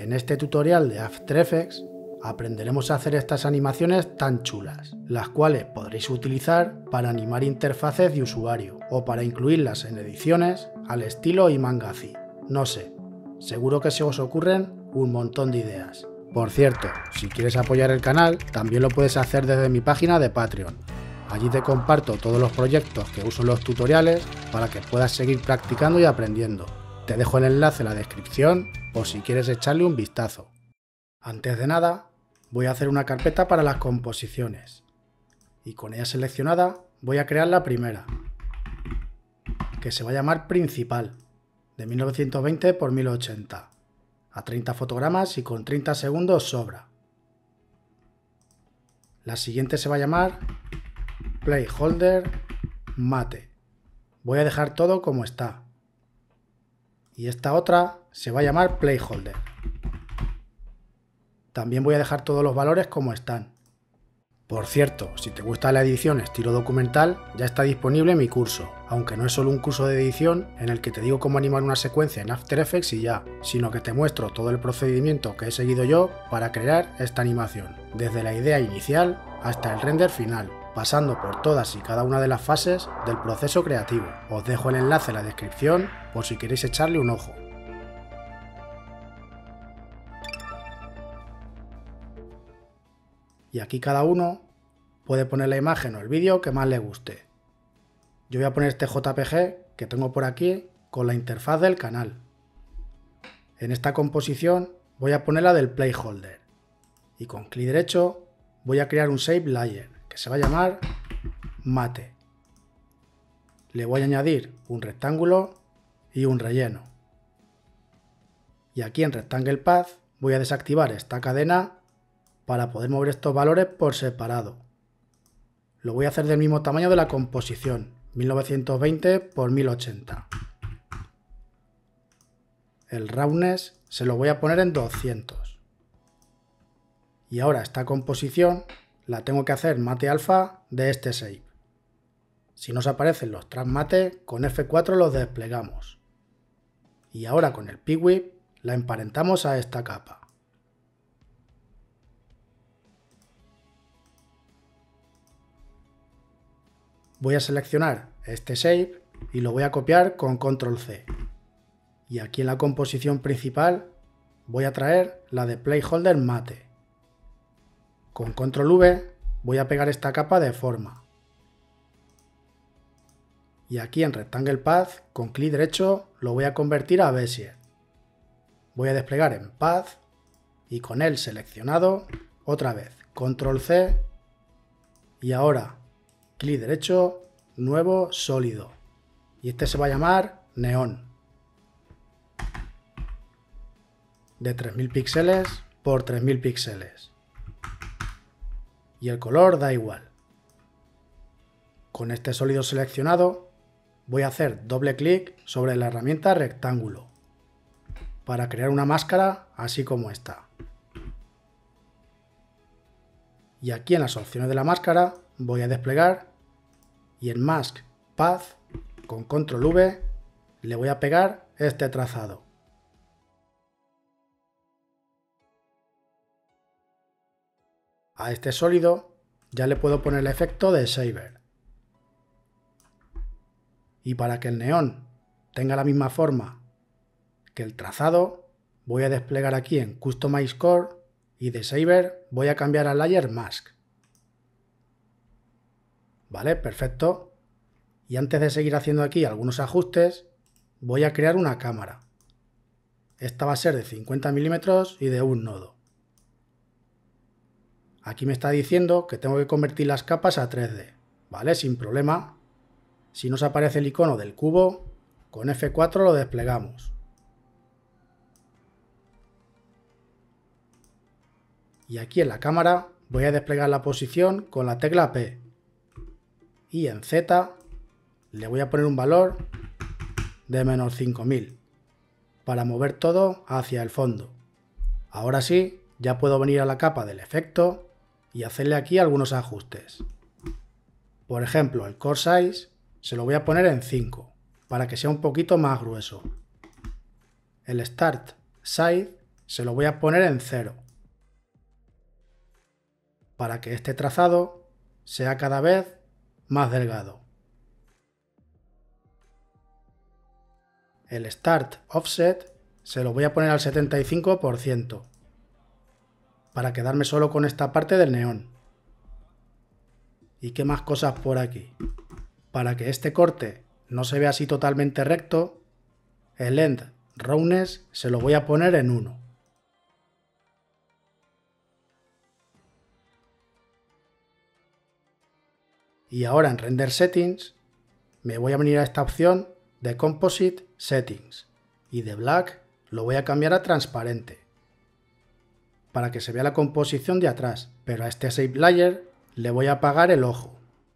En este tutorial de After Effects aprenderemos a hacer estas animaciones tan chulas, las cuales podréis utilizar para animar interfaces de usuario o para incluirlas en ediciones al estilo Imangazi. No sé, seguro que se os ocurren un montón de ideas. Por cierto, si quieres apoyar el canal, también lo puedes hacer desde mi página de Patreon. Allí te comparto todos los proyectos que uso en los tutoriales para que puedas seguir practicando y aprendiendo. Te dejo el enlace en la descripción por si quieres echarle un vistazo. Antes de nada, voy a hacer una carpeta para las composiciones. Y con ella seleccionada, voy a crear la primera, que se va a llamar Principal, de 1920 x 1080, a 30 fotogramas y con 30 segundos sobra. La siguiente se va a llamar Placeholder Mate. Voy a dejar todo como está. Y esta otra se va a llamar Placeholder. También voy a dejar todos los valores como están. Por cierto, si te gusta la edición estilo documental, ya está disponible mi curso, aunque no es solo un curso de edición en el que te digo cómo animar una secuencia en After Effects y ya, sino que te muestro todo el procedimiento que he seguido yo para crear esta animación, desde la idea inicial hasta el render final, pasando por todas y cada una de las fases del proceso creativo. Os dejo el enlace en la descripción por si queréis echarle un ojo. Y aquí cada uno puede poner la imagen o el vídeo que más le guste. Yo voy a poner este JPG que tengo por aquí con la interfaz del canal. En esta composición voy a poner la del placeholder. Y con clic derecho voy a crear un shape layer que se va a llamar Mate. Le voy a añadir un rectángulo y un relleno. Y aquí en Rectangle Path voy a desactivar esta cadena para poder mover estos valores por separado. Lo voy a hacer del mismo tamaño de la composición, 1920 x 1080. El roughness se lo voy a poner en 200. Y ahora esta composición la tengo que hacer mate alfa de este shape. Si nos aparecen los tracks mate, con F4 los desplegamos. Y ahora con el P-Whip la emparentamos a esta capa. Voy a seleccionar este shape y lo voy a copiar con Control C. Y aquí en la composición principal voy a traer la de Placeholder Mate. Con Control V voy a pegar esta capa de forma. Y aquí en Rectangle Path con clic derecho lo voy a convertir a Bezier. Voy a desplegar en Path y con él seleccionado otra vez Control C y ahora clic derecho, nuevo sólido. Y este se va a llamar Neón. De 3000 píxeles por 3000 píxeles. Y el color da igual. Con este sólido seleccionado voy a hacer doble clic sobre la herramienta rectángulo para crear una máscara así como esta. Y aquí en las opciones de la máscara voy a desplegar y en Mask Path con Control V le voy a pegar este trazado. A este sólido ya le puedo poner el efecto de Shaver. Y para que el neón tenga la misma forma que el trazado, voy a desplegar aquí en Customize Core y de Shaver voy a cambiar a Layer Mask. Vale, perfecto. Y antes de seguir haciendo aquí algunos ajustes, voy a crear una cámara. Esta va a ser de 50 milímetros y de un nodo. Aquí me está diciendo que tengo que convertir las capas a 3D. Vale, sin problema. Si nos aparece el icono del cubo, con F4 lo desplegamos. Y aquí en la cámara voy a desplegar la posición con la tecla P. Y en Z le voy a poner un valor de menos 5000 para mover todo hacia el fondo. Ahora sí, ya puedo venir a la capa del efecto y hacerle aquí algunos ajustes. Por ejemplo, el Core Size se lo voy a poner en 5 para que sea un poquito más grueso. El Start Size se lo voy a poner en 0, para que este trazado sea cada vez más delgado. El Start Offset se lo voy a poner al 75%, para quedarme solo con esta parte del neón. ¿Y qué más cosas por aquí? Para que este corte no se vea así totalmente recto, el End Roughness se lo voy a poner en 1. Y ahora en Render Settings me voy a venir a esta opción de Composite Settings y de Black lo voy a cambiar a transparente para que se vea la composición de atrás, pero a este Shape Layer le voy a apagar el ojo.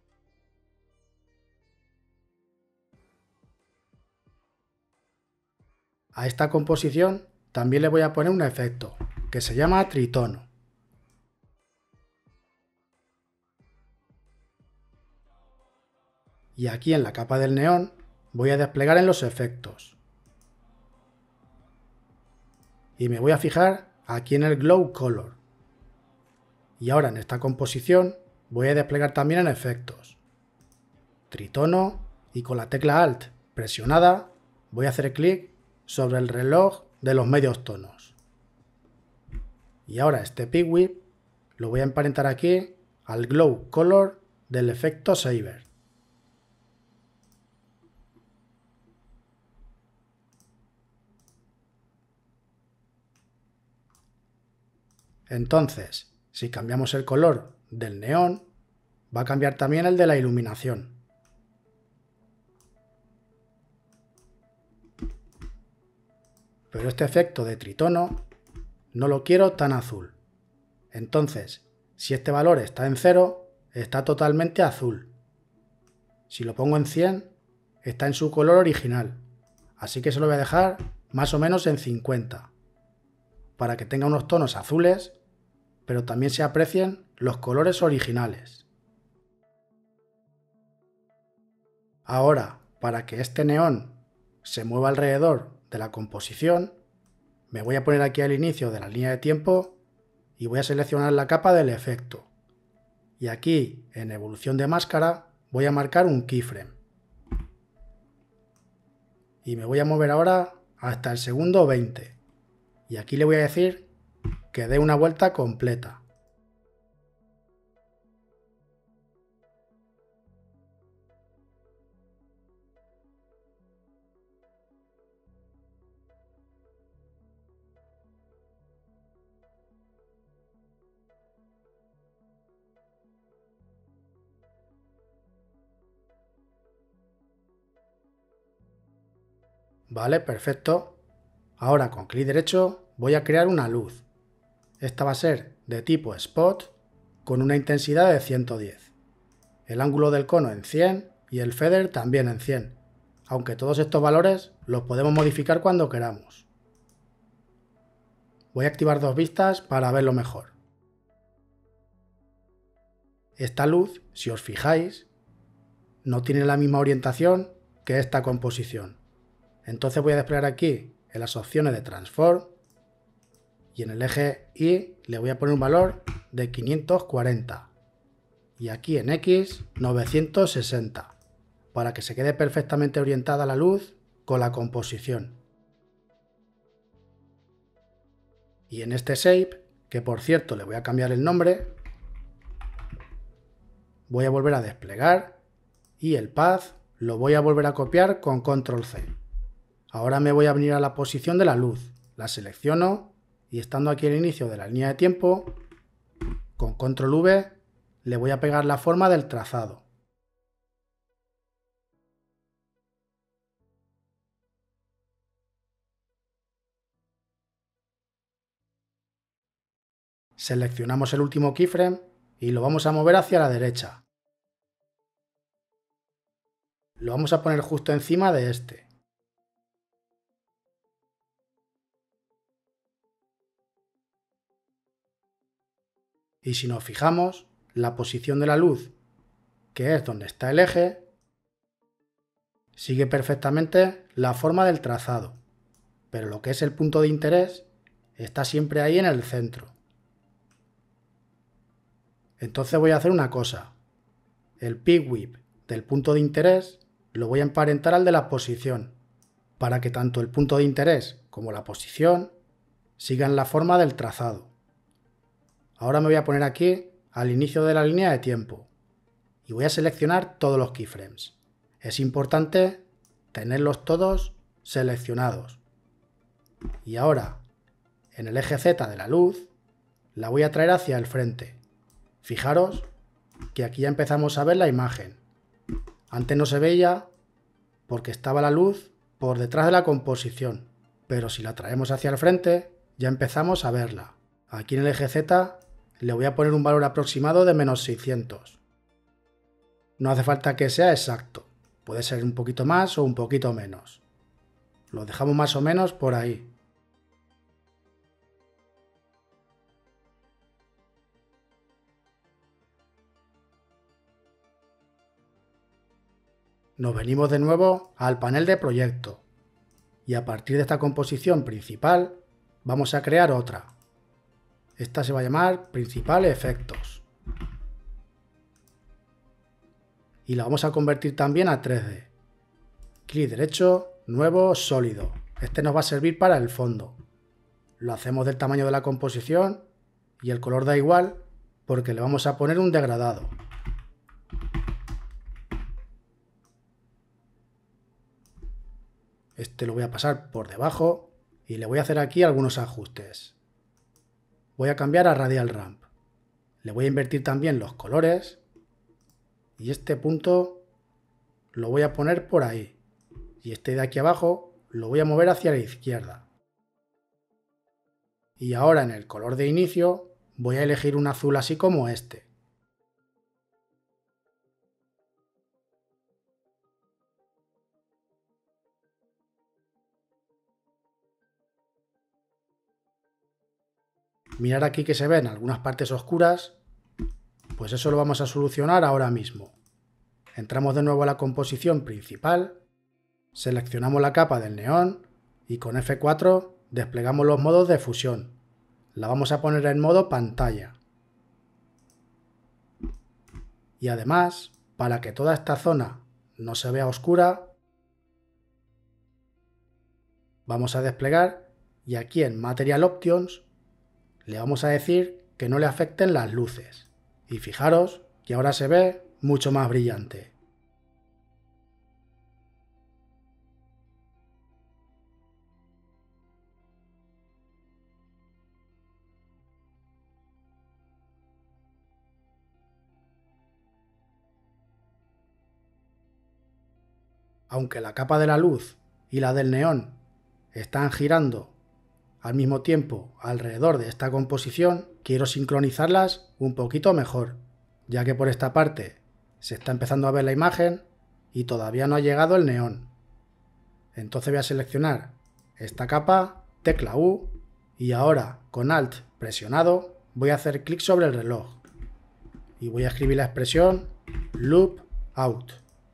A esta composición también le voy a poner un efecto que se llama tritono. Y aquí en la capa del neón voy a desplegar en los efectos. Y me voy a fijar aquí en el Glow Color. Y ahora en esta composición voy a desplegar también en efectos. Tritono, y con la tecla Alt presionada voy a hacer clic sobre el reloj de los medios tonos. Y ahora este Peak Whip lo voy a emparentar aquí al Glow Color del efecto Saber. Entonces, si cambiamos el color del neón, va a cambiar también el de la iluminación. Pero este efecto de tritono no lo quiero tan azul. Entonces, si este valor está en 0, está totalmente azul. Si lo pongo en 100, está en su color original. Así que se lo voy a dejar más o menos en 50, para que tenga unos tonos azules, pero también se aprecien los colores originales. Ahora, para que este neón se mueva alrededor de la composición, me voy a poner aquí al inicio de la línea de tiempo y voy a seleccionar la capa del efecto. Y aquí, en evolución de máscara, voy a marcar un keyframe. Y me voy a mover ahora hasta el segundo 20. Y aquí le voy a decir que dé una vuelta completa. Vale, perfecto. Ahora con clic derecho voy a crear una luz. Esta va a ser de tipo Spot con una intensidad de 110. El ángulo del cono en 100 y el feather también en 100, aunque todos estos valores los podemos modificar cuando queramos. Voy a activar dos vistas para verlo mejor. Esta luz, si os fijáis, no tiene la misma orientación que esta composición. Entonces voy a desplegar aquí en las opciones de Transform y en el eje Y le voy a poner un valor de 540 y aquí en X 960 para que se quede perfectamente orientada la luz con la composición. Y en este Shape, que por cierto le voy a cambiar el nombre, voy a volver a desplegar y el Path lo voy a volver a copiar con Control C. Ahora me voy a venir a la posición de la luz, la selecciono y estando aquí al inicio de la línea de tiempo, con Control V le voy a pegar la forma del trazado. Seleccionamos el último keyframe y lo vamos a mover hacia la derecha. Lo vamos a poner justo encima de este. Y si nos fijamos, la posición de la luz, que es donde está el eje, sigue perfectamente la forma del trazado, pero lo que es el punto de interés está siempre ahí en el centro. Entonces voy a hacer una cosa. El peak width del punto de interés lo voy a emparentar al de la posición, para que tanto el punto de interés como la posición sigan la forma del trazado. Ahora me voy a poner aquí al inicio de la línea de tiempo y voy a seleccionar todos los keyframes. Es importante tenerlos todos seleccionados. Y ahora, en el eje Z de la luz, la voy a traer hacia el frente. Fijaros que aquí ya empezamos a ver la imagen. Antes no se veía porque estaba la luz por detrás de la composición, pero si la traemos hacia el frente ya empezamos a verla. Aquí en el eje Z le voy a poner un valor aproximado de -600. No hace falta que sea exacto, puede ser un poquito más o un poquito menos. Lo dejamos más o menos por ahí. Nos venimos de nuevo al panel de proyecto y a partir de esta composición principal vamos a crear otra. Esta se va a llamar Principal Efectos y la vamos a convertir también a 3D. Clic derecho, nuevo, sólido. Este nos va a servir para el fondo. Lo hacemos del tamaño de la composición y el color da igual porque le vamos a poner un degradado. Este lo voy a pasar por debajo y le voy a hacer aquí algunos ajustes. Voy a cambiar a Radial Ramp. Le voy a invertir también los colores y este punto lo voy a poner por ahí. Y este de aquí abajo lo voy a mover hacia la izquierda. Y ahora en el color de inicio voy a elegir un azul así como este. Mirar aquí que se ven algunas partes oscuras, pues eso lo vamos a solucionar ahora mismo. Entramos de nuevo a la composición principal, seleccionamos la capa del neón y con F4 desplegamos los modos de fusión. La vamos a poner en modo pantalla. Y además, para que toda esta zona no se vea oscura, vamos a desplegar y aquí en Material Options le vamos a decir que no le afecten las luces. Y fijaros que ahora se ve mucho más brillante. Aunque la capa de la luz y la del neón están girando al mismo tiempo alrededor de esta composición, quiero sincronizarlas un poquito mejor, ya que por esta parte se está empezando a ver la imagen y todavía no ha llegado el neón. Entonces voy a seleccionar esta capa, tecla U, y ahora con Alt presionado voy a hacer clic sobre el reloj y voy a escribir la expresión Loop Out.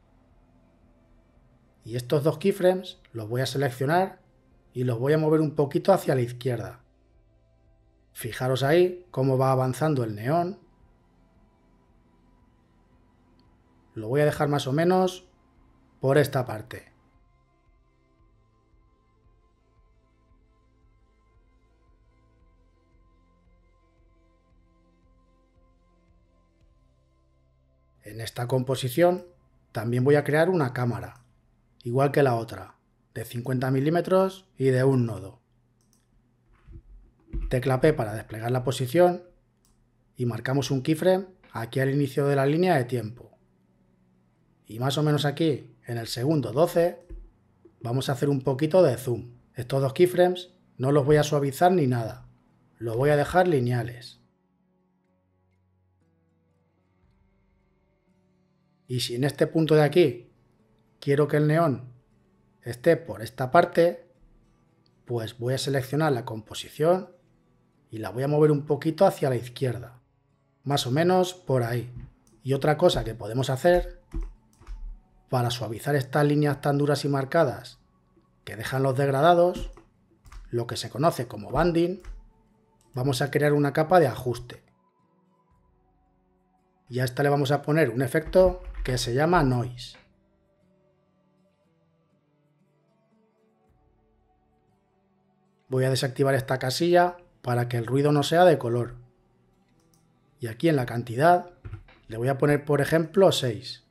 Y estos dos keyframes los voy a seleccionar y los voy a mover un poquito hacia la izquierda. Fijaros ahí cómo va avanzando el neón. Lo voy a dejar más o menos por esta parte. En esta composición también voy a crear una cámara, igual que la otra, de 50 milímetros y de un nodo. Tecla P para desplegar la posición y marcamos un keyframe aquí al inicio de la línea de tiempo. Y más o menos aquí, en el segundo 12, vamos a hacer un poquito de zoom. Estos dos keyframes no los voy a suavizar ni nada, los voy a dejar lineales. Y si en este punto de aquí quiero que el neón esté por esta parte, pues voy a seleccionar la composición y la voy a mover un poquito hacia la izquierda, más o menos por ahí. Y otra cosa que podemos hacer para suavizar estas líneas tan duras y marcadas que dejan los degradados, lo que se conoce como banding, vamos a crear una capa de ajuste. Y a esta le vamos a poner un efecto que se llama Noise. Voy a desactivar esta casilla para que el ruido no sea de color. Y aquí en la cantidad le voy a poner, por ejemplo, 6.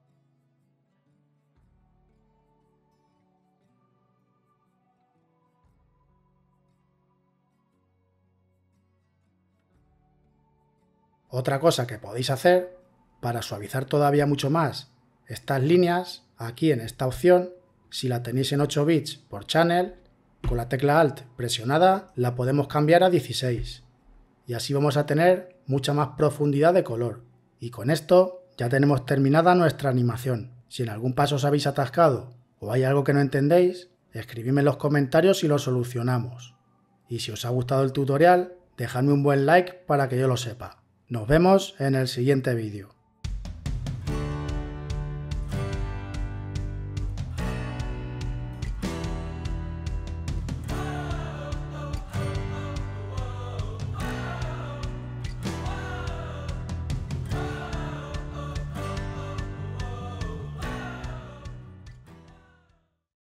Otra cosa que podéis hacer para suavizar todavía mucho más estas líneas, aquí en esta opción, si la tenéis en 8 bits por channel, con la tecla Alt presionada la podemos cambiar a 16 y así vamos a tener mucha más profundidad de color. Y con esto ya tenemos terminada nuestra animación. Si en algún paso os habéis atascado o hay algo que no entendéis, escribidme en los comentarios y lo solucionamos. Y si os ha gustado el tutorial, dejadme un buen like para que yo lo sepa. Nos vemos en el siguiente vídeo.